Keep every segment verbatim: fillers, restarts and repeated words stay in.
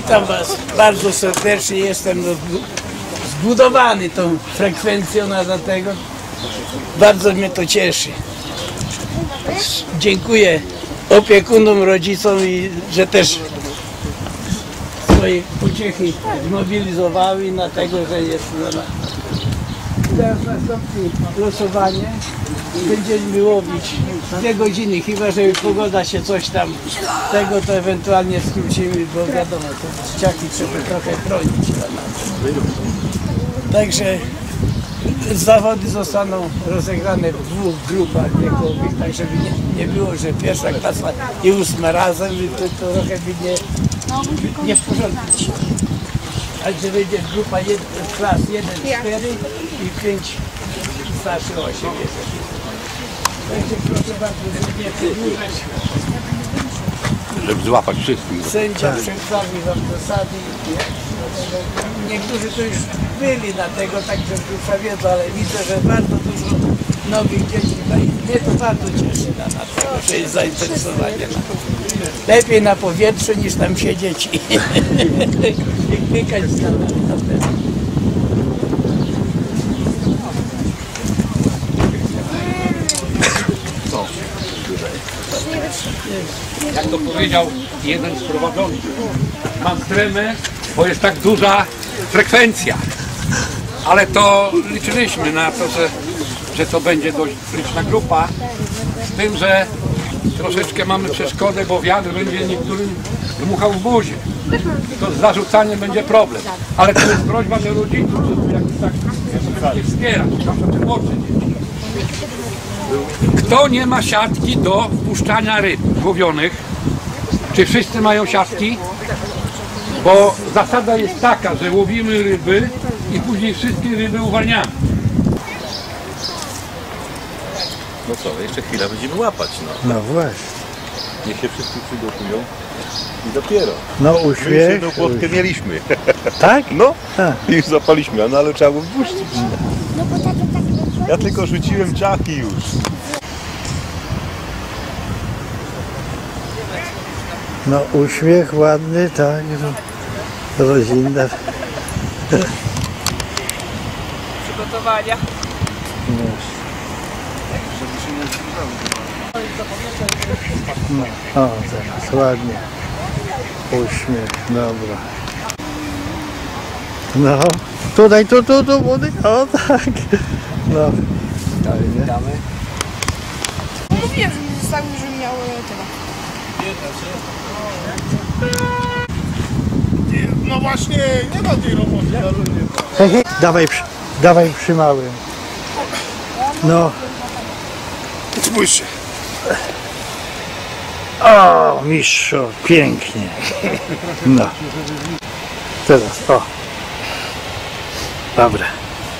Witam Was bardzo serdecznie. Jestem zbudowany tą frekwencją na dlatego. Bardzo mnie to cieszy. Dziękuję opiekunom, rodzicom, i że też swoje pociechy zmobilizowały na tego, że jest na... Teraz nastąpi losowanie. Będziemy łowić dwie godziny, chyba że pogoda się coś tam tego, to ewentualnie skrócimy, bo wiadomo, to dzieciaki trzeba trochę chronić. Także zawody zostaną rozegrane w dwóch grupach wiekowych, tak żeby nie, nie było, że pierwsza klasa i ósma razem, to, to trochę by nie, nie w porządku. A że będzie grupa jed, klas jeden cztery i pięć starszy osiem jest. Także proszę bardzo, żeby nie przedłużać. Żeby złapać wszystkich. Sędzia przedstawi wam zasady. Niektórzy tu już byli na tego, także już wiedzą, ale widzę, że bardzo dużo nowych dzieci. Mnie to bardzo cieszy na, na tego, że jest zainteresowanie. Lepiej na powietrzu niż tam siedzieć i klikać z kanału na pewno. Jak to powiedział jeden z prowadzących, mam tremę, bo jest tak duża frekwencja. Ale to liczyliśmy na to, że, że to będzie dość liczna grupa. Z tym, że troszeczkę mamy przeszkodę, bo wiatr będzie niektórym dmuchał w buzie. To z zarzucaniem będzie problem. Ale to jest prośba do rodziców, żeby jakoś tak nie wspierać, zwłaszcza młodsze dzieci. Kto nie ma siatki do wpuszczania ryb łowionych? Czy wszyscy mają siatki? Bo zasada jest taka, że łowimy ryby i później wszystkie ryby uwalniamy. No co, jeszcze chwilę będziemy łapać, no. No właśnie. Niech się wszyscy przygotują i dopiero. No My już uśmiech. jedną płotkę mieliśmy. Tak? No, A. już zapaliśmy, no ale trzeba było wpuścić. Ja tylko rzuciłem czaki już. No uśmiech ładny, tak. No. Rodzinna. Przygotowania. No. O, teraz ładnie. Uśmiech, dobra. No, tutaj, tu, tu, tu, młody. O tak. No. Witamy. Mówiłem, że zostawił, że miał tyle. No właśnie, nie ma tej roboty. Hej, hej. Dawaj, przy, dawaj przy małym. No. Spójrzcie. O, mistrzu, pięknie. No. Teraz, o. Dobra.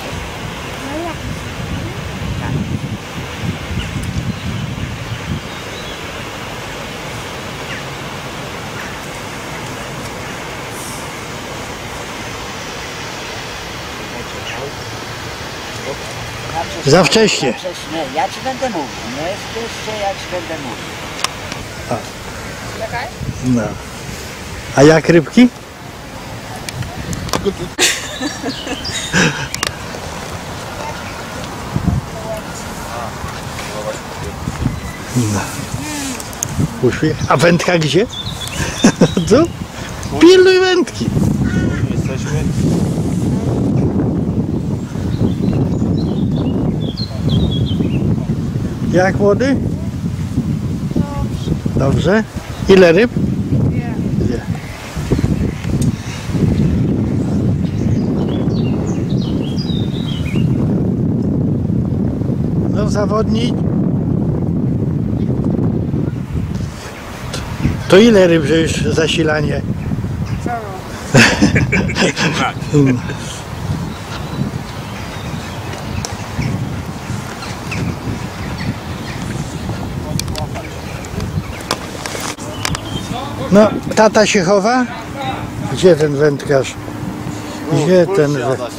Za wcześnie. Ja ci będę mówił, nie wpuszczę, ja ci będę mówił. Jaka? No. A jak rybki? No. Uśmiech. A wędka gdzie? Tu? Pilnuj wędki. Jesteśmy. Jak młody? Dobrze. Ile ryb? Dwie. Dwie. No zawodnik. To ile ryb, że już zasilanie? No, tata się chowa? Gdzie ten wędkarz? Gdzie ten wędkarz?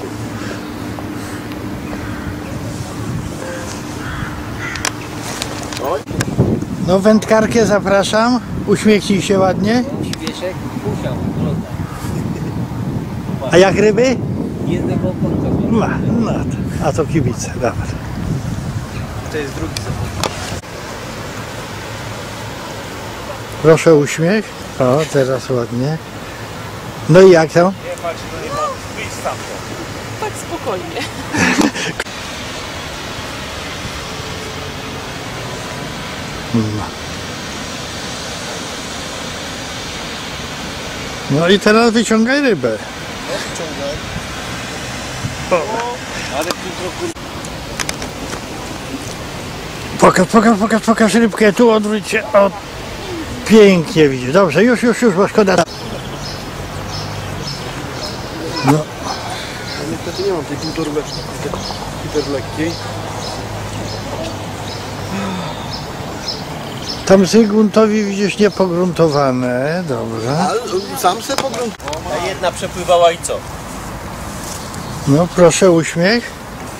No wędkarkę zapraszam. Uśmiechnij się ładnie. Świeci Leszek musiał oglądać. A jak ryby? Jednego oponka. Ma, no, a to kibice, dobra. To jest drugi zawód. Proszę uśmiech. O, teraz ładnie. No i jak tam? Nie patrz, no nie ma. Wyjdź stamtąd. Tak spokojnie. No i teraz wyciągaj rybę. Ale tu trochę... Pokaż, pokaż, pokaż, pokaż rybkę, tu odwróć się. O, pięknie widzisz. Dobrze, już, już, już, bo szkoda. No, Niestety nie mam tej półtoróweczki, hiper lekkiej. tam Zygmuntowi widzisz niepogruntowane, dobrze. Ale sam se pogruntował. A jedna przepływała i co? No proszę uśmiech.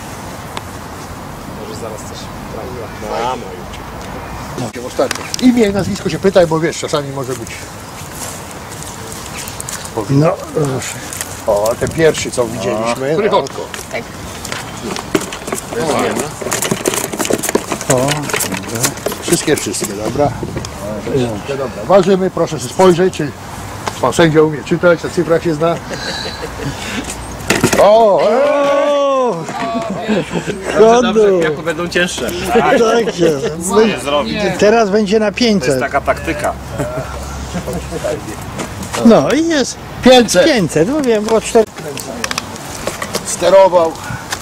Może zaraz coś Mama już. Ostatnio. Imię i nazwisko się pytaj, bo wiesz, czasami może być. No proszę. O, ten pierwszy co widzieliśmy. Krychotko. O, Wszystkie, wszystkie, dobra. Wszystkie, dobra. Ważymy, proszę sobie spojrzeć, czy pan sędzia umie czytać, na cyfrach się zna. O! o, chodu. Jako będą cięższe. Tak jest. Teraz będzie na pięćset. Taka taktyka. No i jest pięćset. pięćset, no wiem, było cztery. Sterował.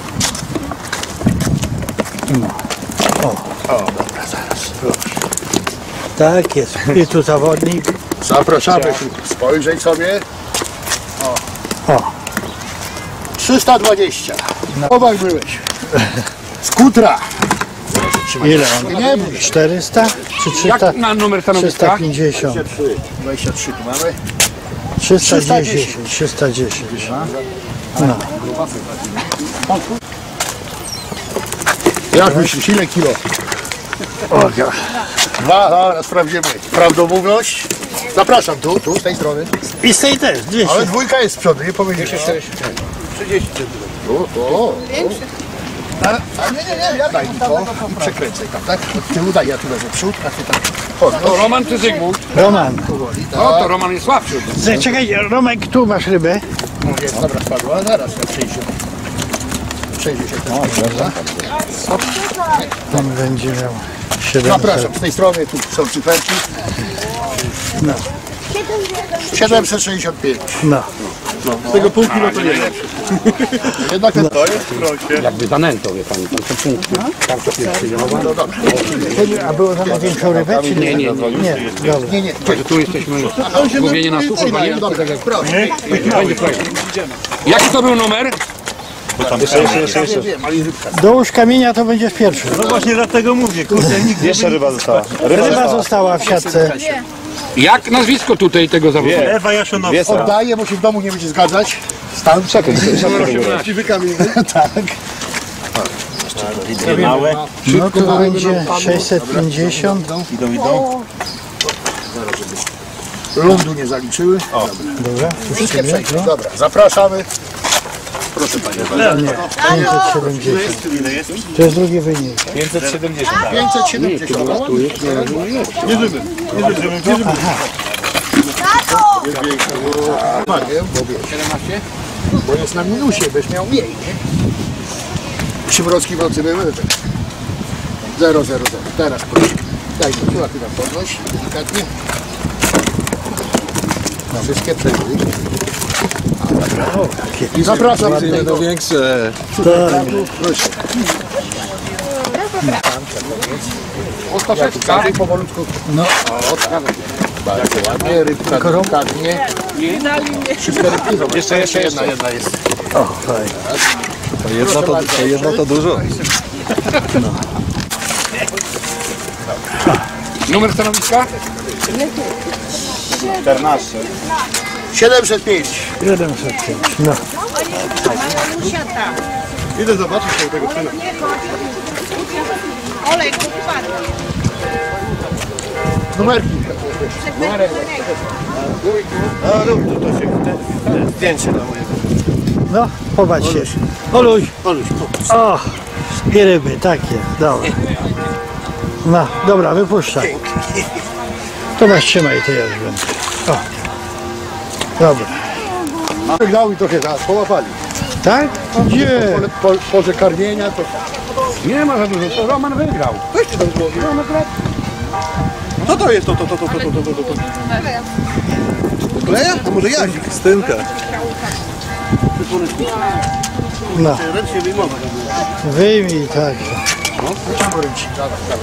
Tak jest. I tu zawodnik. Zapraszamy spojrzeć sobie. O. trzysta dwadzieścia. Na obach byłeś. Skutra. Ile on? Nie bój. czterysta czy trzysta? Jak na numer stanowiska? trzysta pięćdziesiąt. dwadzieścia trzy tu mamy. trzysta dziesięć. trzysta dziesięć. No. Jak myślisz, ile kilo? Dwa, dobra, sprawdzimy. Prawdomówność. Zapraszam tu, tu, z tej strony. I z tej też, dwieście. Ale dwójka jest z przodu, nie powiedzieć. trzydzieści. Tu, tu. A, a nie, nie, nie, ja daj mi to i przekręcaj tam, tak? Od tyłu daj, ja tu leżę przód, a ty tak. Chodź, To Roman czy Zygmunt? Roman. powoli, tak. No to Roman jest słabszy. Z- Czekaj, Romek, tu masz rybę. Jest, dobra, spadła, zaraz ja przejdzie. Przejdzie się ten prawda? On będzie miał siedemset. Zapraszam, z tej strony tu są cyferki. No. siedemset sześćdziesiąt pięć. No. Z tego pół kilo to jest. Jednak ten... To jest Jakby zanęto, wie pani, tam są punkty. Tam to jest przyjmowane. No dobrze. A było tam na większą rybę, czy nie? Nie, nie, nie. Nie, dobra. Nie, nie, Także tu jesteśmy zgubieni na sucho. nie, dobra, proszę. Będzie projekt. Jaki to był numer? Dołóż kamienia, to będziesz pierwszy. No właśnie dlatego mówię, kurde, nigdy. Jeszcze ryba została. Ryba została w siatce. Jak nazwisko tutaj tego zawodnika? Ewa Jaszonowska. Oddaję, bo się w domu nie będzie zgadzać. Stan, czekaj. Prawdziwy kamień. Tak. Małe. No to będzie sześćset pięćdziesiąt. Idą, idą. Lądu nie zaliczyły. Dobra, Wszystkie przejdzie. Dobra, zapraszamy. Proszę panie. nie, pięćset siedemdziesiąt. Ile jest? To jest drugi wynik. pięćset siedemdziesiąt. pięćset siedemdziesiąt. Nie żywy. Nie żywy. Nie żywy. Bo wiesz, bo jest na minusie, byś miał mniej, nie? Przymrozki w nocy były. zero, zero, zero. Teraz proszę. Daj mi tu, a ty tam podnoś. Delikatnie. Wszystkie przejdzie. I zapraszam na tego. Większe. Proszę. Ostaszewska. Powolutku. No. O, tak. Bardzo ładnie. Rybka delikatnie. Wszystkie rybki. Zobacz, jeszcze, jeszcze jedna, jedna jest. O, fajnie. To jedno to, to, jedno to dużo. Numer stanowiska? czternaście. siedemset pięć. siedemset pięć. No. Idę zobaczyć się tego syna. Olej, kuparny. Numerki. No rób tu to się, te, te zdjęcie na mojego. No, popatrzcie. Oluś. Oluś, O, i ryby, takie, dobra. No, dobra, wypuszczaj. To nas trzymaj, to ja już będę. O. Dobra. Wygrał i trochę zaraz połapali. Tak? Gdzie? Po, po, porze karmienia to... Nie ma za dużo, to Roman wygrał. Weźcie tam złowię. Co to jest to, to, to, to, to, to, to, to, to? Kleja? A może jazik? Stynka. No, Ręcznie wyjmować. wyjmij, tak. No, wyciągnę ręcznik. Dawaj, dawaj.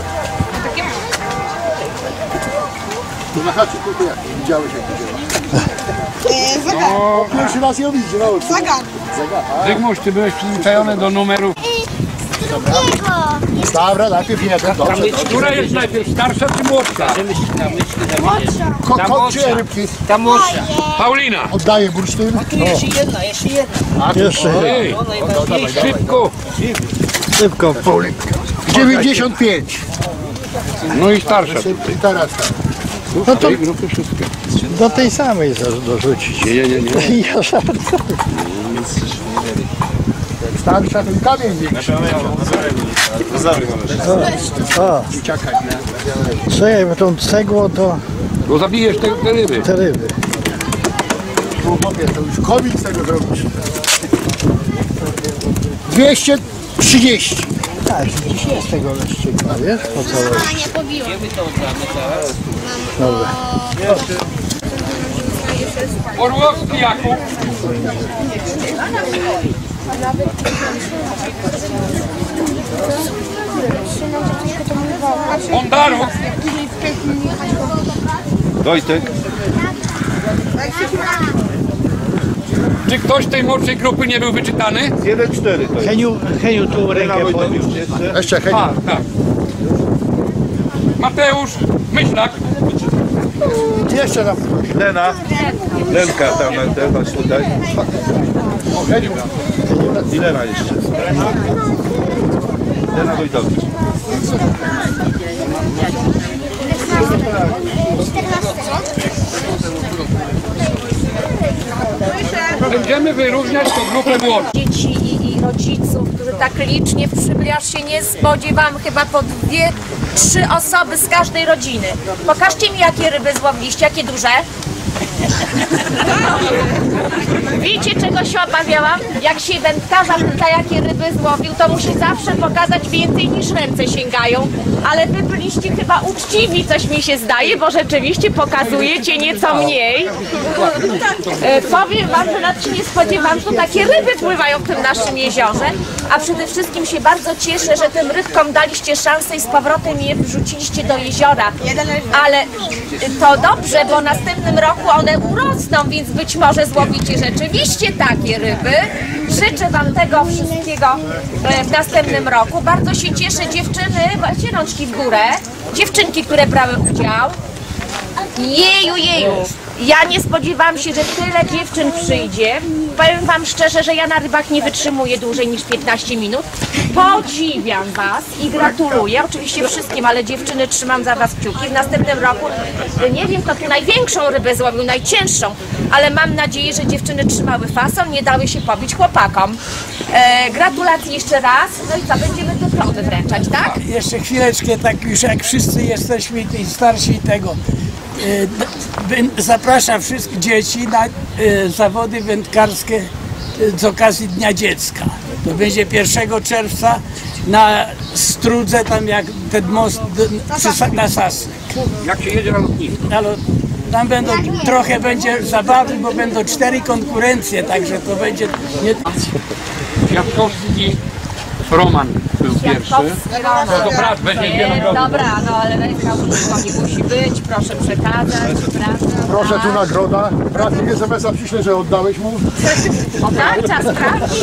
Tu na chacie, tylko jak? Nie widziałeś jak to działa. Zagar. O, pierwszy raz ją widzę, no. Zagar. Zygmuś, ty byłeś przyzwyczajony do numerów. Dobra, najpierw jeden, dobrze, dobrze. Która jest najpierw, starsza czy młodsza? Ko, ko, czy rybki? Ta młodsza. Paulina! Oddaję bursztyn. Tu jeszcze jedna, jeszcze jedna. Jeszcze Ej, To najważniejsza. szybko! szybko. dziewięćdziesiąt pięć. No i starsza. I teraz tak. No to Tej grupy wszystkie. do tej samej za- dorzucić. Nie, nie, nie. Ja żartuję. Starsza to i kamień większy. O, Czekaj, czekaj, bo tą cegło to Bo zabijesz te, te ryby. te ryby. chłopie, to już komik z tego zrobisz. dwieście trzydzieści. Tak, dziś jest tego leszczyka, wiesz, po całości. Nie pobiło. Dobra. Orłowski Jakub. Bondarów. Wojtek. Czy ktoś tej młodszej grupy nie był wyczytany? jeden cztery to jest. Heniu, Heniu tu rękę Wojtek podniósł. już jeszcze. Jeszcze chęć. A, tak. Mateusz Myślak. Jeszcze tam. Lena. Lenka tam, ten, patrz tutaj. I Lena jeszcze. Lena Wojtowicz. Będziemy wyróżniać tę grupę młodszą. Dzieci i, i rodziców, którzy tak licznie przybyli, aż się nie spodziewam, chyba po dwie, trzy osoby z każdej rodziny. Pokażcie mi, jakie ryby złowiliście, jakie duże. Wiecie, czego się obawiałam? Jak się wędkarza pyta, jakie ryby złowił, to musi zawsze pokazać więcej niż ręce sięgają. Ale wy byliście chyba uczciwi, coś mi się zdaje, bo rzeczywiście pokazujecie nieco mniej. E, powiem wam, że nawet się nie spodziewałam, że to takie ryby pływają w tym naszym jeziorze. A przede wszystkim się bardzo cieszę, że tym rybkom daliście szansę i z powrotem je wrzuciliście do jeziora. Ale to dobrze, bo w następnym roku one urosną, więc być może złowicie rzeczywiście takie ryby. Życzę wam tego wszystkiego e, w następnym roku. Bardzo się cieszę, dziewczyny, weźcie rączki w górę. Dziewczynki, które brały udział. Jeju, jeju. Ja nie spodziewałam się, że tyle dziewczyn przyjdzie. Powiem wam szczerze, że ja na rybach nie wytrzymuję dłużej niż piętnaście minut. Podziwiam was i gratuluję. Oczywiście wszystkim, ale dziewczyny, trzymam za was kciuki. W następnym roku, nie wiem, kto tu największą rybę złowił, najcięższą, ale mam nadzieję, że dziewczyny trzymały fason, nie dały się pobić chłopakom. E, gratulacje jeszcze raz. No i co, będziemy dyplomy wręczać, tak? Jeszcze chwileczkę, tak już jak wszyscy jesteśmy i starsi i tego. y, d- Zapraszam wszystkich dzieci na y, zawody wędkarskie y, z okazji Dnia Dziecka. To będzie pierwszego czerwca na Strudze, tam jak ten most d- przy, Sa- na Sasy. Jak się jedzie na lotnisko? Ale tam będą, trochę będzie zabawy, bo będą cztery konkurencje, także to będzie nie... Kwiatkowski Roman był pierwszy. No to brat będzie dwie nagrody. Dobra, no ale ręka użytkowa nie musi być, proszę przekazać, prawda? Proszę, tu nagroda. Brat mi es em es a przyśle, że oddałeś mu. O tak, trzeba sprawdzić.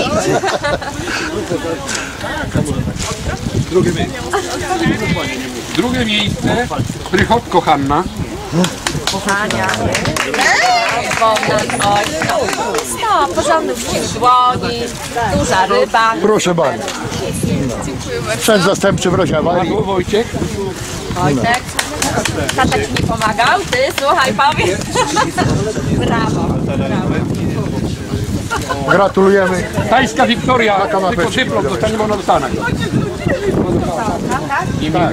Drugie miejsce. Drugie miejsce. Prychotko Hanna. Ania, Bogdan, oj, no, no, porządny uścisk dłoni, duża ryba. Proszę bardzo. Sprzęt zastępczy w razie awarii. Wojciech. Wojtek, Tata ci nie pomagał? Ty, słuchaj, powiedz. Brawo, brawo. Gratulujemy. Tajska Wiktoria, tylko kanapeczki dyplom wydałeś. dostanie monolitana. Nie mi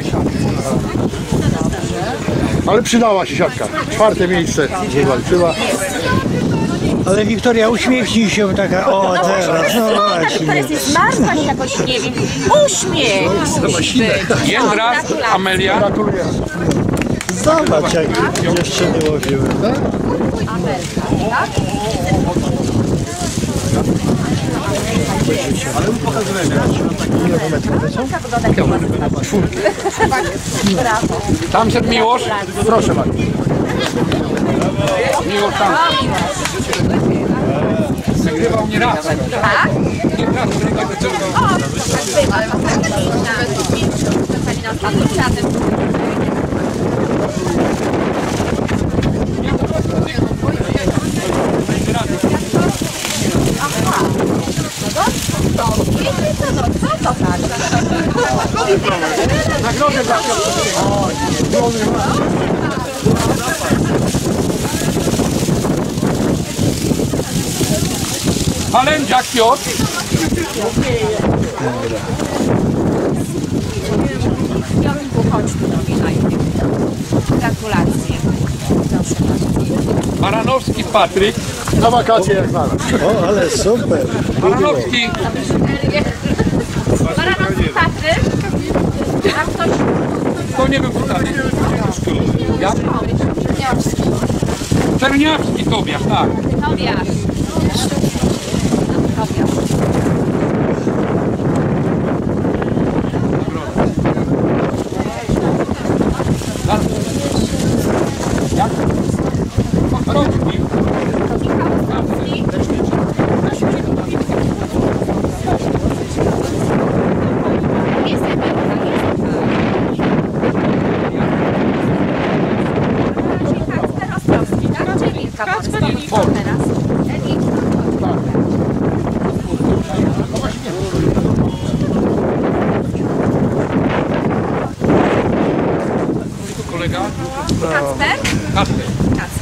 Ale przydała się siatka. Czwarte miejsce wywalczyła. Ale Wiktoria, uśmiechnij się taka, o teraz, no właśnie. Teraz jest zmarzła jakoś, nie wiem. Uśmiech. Jędra, Amelia. Gratuluję. Zobacz, jak dziewczyny łowiły. Tam szedł Miłosz. Proszę bardzo. Miłosz tam. Nagrywał mnie raz. Tak? Nie raz, nagrywał cały O, tak bywa. Nagrodę dla Halędziak Piotr. Chodź tu do mnie najpierw. Gratulacje. Proszę bardzo. Baranowski Patryk. Na wakacje jak znalazł. O, ale super. Baranowski. Baranowski Patryk. A ktoś... To nie był pytanie. Ja? Czerniawski Tobiasz, tak. Tobiasz. Tobiasz. Jak? Kotowski. Kolega? Kacper? Kacper.